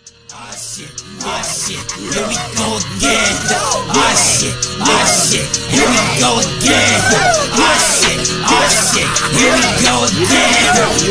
Shit, here we go again. Shit, here we go again. Shit, here we go again.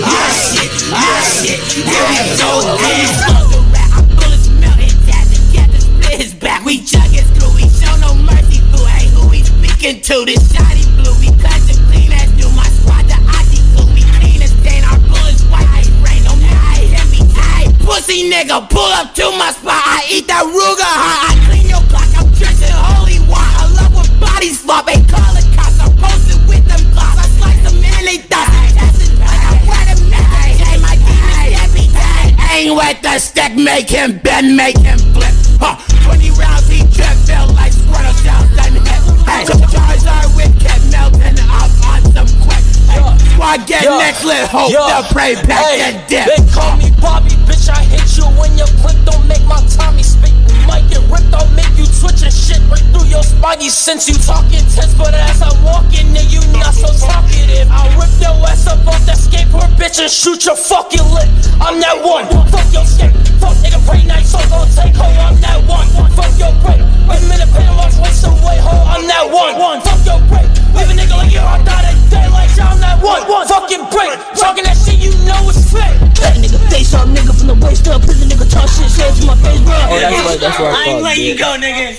Shit, here we go again. Our bullets melting, Tazzy got to split his back. We chugging through, we show no mercy, fool. Hey, who we speaking to? This shotty blue, we cut the clean as do. My squad, the Aussie glue, we clean as stain. Our bullets white, I rain on me, I hit me, pussy nigga, pull up to my spot. I eat that Ruger hot. I clean your block, I'm drinking holy water. I love when bodies flop, ain't call it cops. I'm posted with them gloss. I slice them in, they thoughts. Like I wear them necklace. Hey, my demon every day. Aim with the stick, make him bend, make him flip. 20 rounds, he trip, feel like squirtle down, done hit. Hey, Charizard with kept melting up on some quick. Hey, squad get necklet, hope the prey pack and dip. They call me Bobby, bitch, I hit you when your clip don't make my Tommy speak. You might get ripped, I'll make you twitch and shit right through your spidey sense. You talking tense, but as I'm walking in, you not so talkative. I'll rip your ass up off that skateboard, bitch, and shoot your fucking lip. I'm that one, fuck your skate, fuck nigga, pray night, so gon' take ho, I'm that one. Fuck your break, wait a minute, pay him off, waste away, ho, I'm that one. Fuck your break, leave a nigga like you, I thought it daylight, I'm that one. Fucking break, talking that shit, you know it's fake. That nigga face up, nigga from the waist up. Prison nigga talk shit, say it to my face, bro. Oh, that's right. I ain't letting you go, nigga.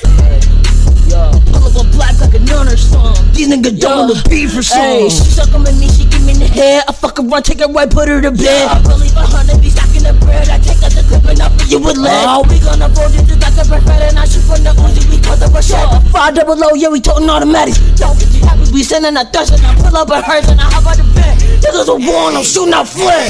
Yo, pull up a black like a nun or something. These niggas don't wanna beef or something. Hey, she suck on me, she give me in the head. I fuck her run, take her right, put her to bed. I believe 100 be stacking the bread. I take out the clip and I fill you with lead. Oh, we gonna fold it just like a bread and I shoot from the Uzi, we call the Rashad. 500, yeah, we toting automatics. Don't get you happy, we sending a dust and I pull up a hearse and I hop out the bed. Niggas are warn, I'm shooting out flag.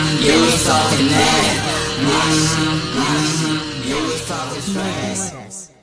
You was talking